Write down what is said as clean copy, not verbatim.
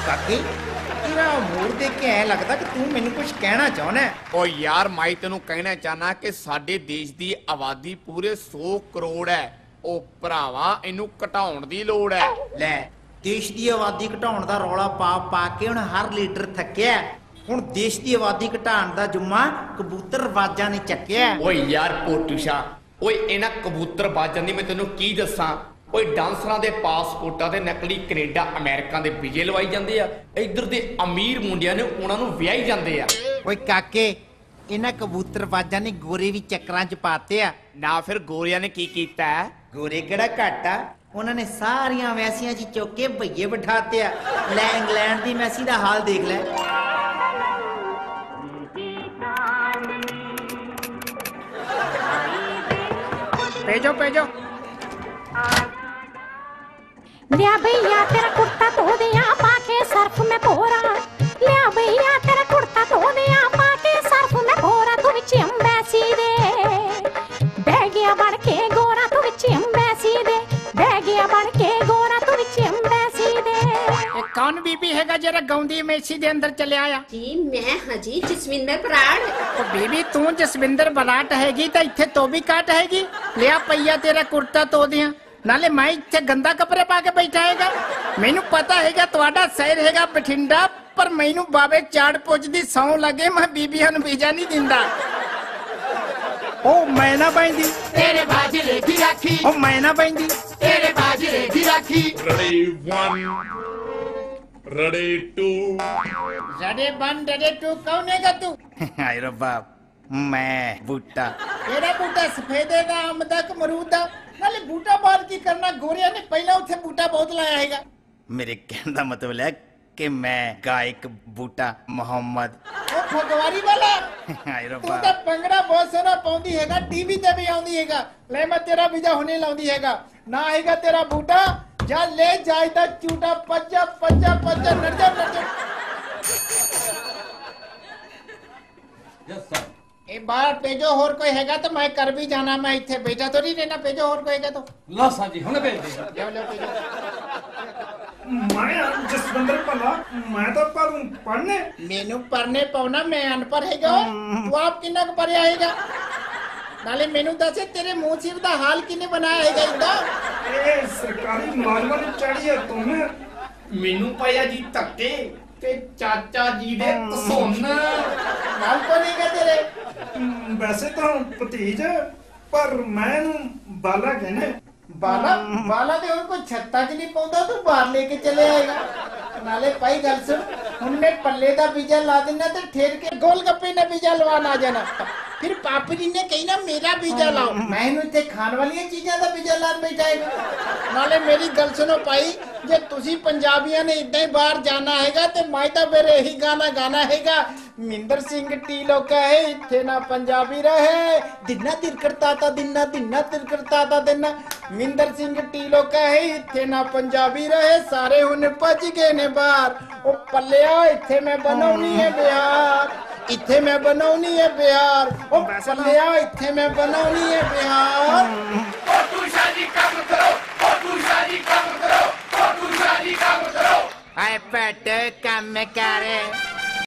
ਕਾਕੇ तेरा मूड देख के ऐ लगता कि तू मैनू कुछ कहना चाहना है। ओ यार मैं तेनू कहना चाहना कि साडे देश दी आबादी पूरे 100 करोड़ है। ओ भरावा इनू घटाउण दी लोड़ है। ले देश की आबादी घटाउण दा रौला पा पा के हुण हर लीडर थक्या। हुण देश की आबादी घटाउण दा जुम्मा कबूतरबाजां ने चक्या। ओए यार पोटूशा ओए इन्हां कबूतरबाजां दी मैं तेनू की दस्सां। ओए डांसरां दे पासपोर्टां ते नकली कनेडा अमेरिका दे वीजे लवाई जांदे आ। इधर दे अमीर मुंडियां ने उन्हां नूं विआही जांदे आ। ओए काके इन्हां कबूतरबाजां ने गोरे भी चक्करां च पाते आ ना। फिर गोरियां ने की कीता है? गोरे किहड़ा घट आ, उन्होंने सारियां वैसियां च चुक के भईए बिठाते आ। ले इंग्लैंड दी मैसी दा हाल देख ले। भेजो भेजो लिया भैया तेरा कुर्ता धो दिया पाके सर्फ में भोरा। लिया भैया तेरा कुर्ता धो दिया पाके सर्फ में भोरा। तू विच अंबैसी दे बह गया बन के गोरा। तू विच अंबैसी दे बह गया बन के गोरा। तू विच अंबैसी दे। कौन बीबी हैगा जरा गाउंदी मेसी दे अंदर चले आया जी मैं हजी जसविंदर बराड़। तो बीबी तू जसविंदर बराट हैगी तो इत्थे तो भी काट हैगी। लिया भैया तेरा कुर्ता धो दिया नाले मैं इत्थे गंदा कपड़े पा के बैठा हैगा। मैनू पता हैगा तुहाडा शहर हैगा बठिंडा पर मैनू बाबे चाड़ पुजदी सौ लगे मैं बीबियां नूं वीजा नहीं दिंदा। ओ मैं ना बैंदी तेरे बाजरे दी राखी। ओ मैं ना बैंदी तेरे बाजरे दी राखी। Ready 1 Ready 2 रडे बन रडे टू कौन हैगा तू? हाय रे बाप मैं बूटा। तेरा बूटा सफेदे दा आम दा कि मरूद दा? नाले बूटा बार की करना गोरिया ने पहला उथे बूटा बहुत लाया हैगा। मेरे कहने का मतलब है कि मैं गायक बूटा मोहम्मद। ओ फगवारी वाला हाय रे तू बाप तो पंगड़ा बहुत सोना पाउंदी हैगा। टीवी ते भी आउंदी हैगा। ले मैं तेरा वीजा हुने लाउंदी हैगा ना हैगा तेरा बूटा। जा ले जाय दा चूटा पज्जा पज्जा पज्जा नट जा नट जा। Yes sir. ए बाहर भेजो और कोई हैगा तो मैं कर भी जाना। मैं इत्थे बैठा तो नहीं रहना। भेजो और कोई हैगा तो लो सर जी हुणे भेज दे। ले लो भेजो। मैं जसविंदर भला मैं तो पढ़ने मेनू पढ़ने पाउना मैं अनपढ़ हैगा। तू आप किन्ना क पढ़िया हैगा? नाले मेनू दस तेरे मुंह सिर दा हाल किने बनाया हैगा इदा? ए सरकारी मुलाजमां ने चढ़ी है तुम्हें। मेनू पाया जी धक्के ते चाचा जी दे सुन नाल को नहीं गा तेरे? वैसे तो भतीज पर मैं बाला कहने। बाला बाला ते उनको छत्ता च नहीं पाउंदा तू बाहर लेके चले आएगा। नाले भाई गल सुन हुण मैं पल्ले दा बीजा ला देना ते ठेर के गोलगप्पे ने बीजा लवान आ जाना। फिर पापी जी ने कही ना मेरा बीजा लाओ। मैं इत्थे खान वाली चीज़ां दा बीजा लान बैठाएगा। नाले मेरी गल सुनो भाई जे तुसी पंजाबियां ने इदां ही बाहर जाना हैगा ते मैं तां फिर यही गाना गाना हैगा। मिंदर सिंह टीलो कहे इत्थे ना पंजाबी रहे दिना तिरकड़ता ता दिना दिना तिरकड़ता ता दिना। मिंदर सिंह टीलो कहे इत्थे ना पंजाबी रहे सारे हुन भज गए ने बाहर। ओ पल्लिया इत्थे मैं बनौनी है बिहार। इत्थे मैं बनौनी है बिहार। ओ पल्लिया इत्थे मैं बनौनी है बिहार। पोटूशा जी काम करो। पोटूशा जी काम करो। पोटूशा जी काम करो। आए पट काम करे